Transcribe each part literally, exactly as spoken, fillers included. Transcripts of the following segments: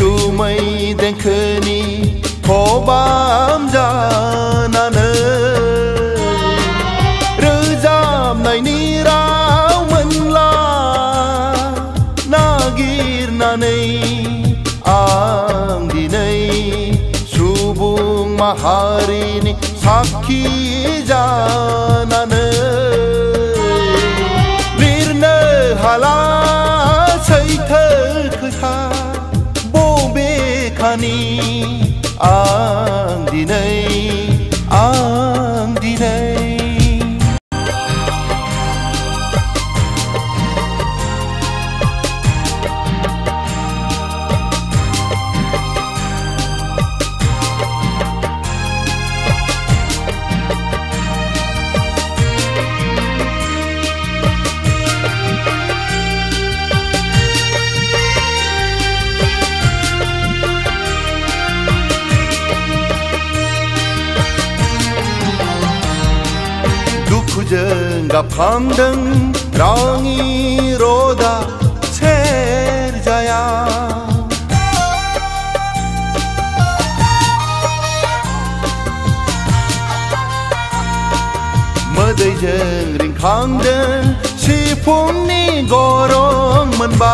रैसुमै देंखोनि खबाम जानानै रोजाबनायनि राव मोनला नागिरनानै आं दिनै सुबुं माहारिनि साखि जानानै लिरनो हाला सैथो खोथा बबेखानि आं दिनै आं दिनै दुखुजों गाबखांदों रावनि रोदा सेरजाया मोदैजों रिंखांदों सिफुंनि गरं मोनबा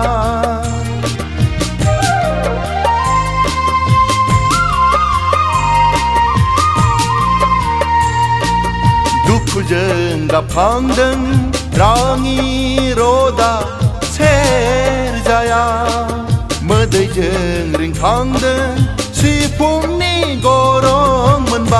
दुखुजों गाबखांदों रावनि रोदा सेरजाया मोदैजों रिंखांदों सिफुंनि गरं मोनबा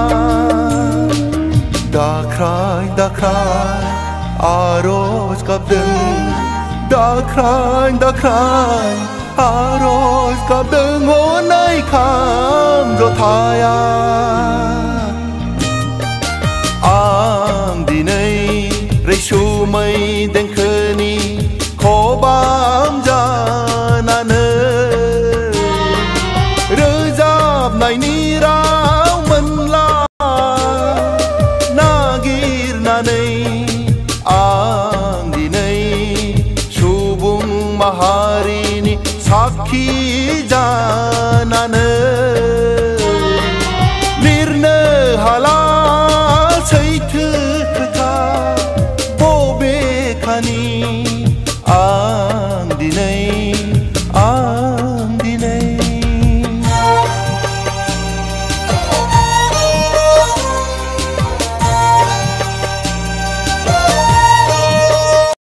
दाख्राय दाख्राय आरज गाबदों दाख्राय दाख्राय आरज गाबदों हनै खाम जथाया आं दिनै रैसुमै देंखोनि खबाम जानानै रोजाबनायनि राव मोनला नागिरनानै आं दिनै सुबुं माहारिनि साखि जानानै लिरनो हाला सैथो खोथा बबेखानि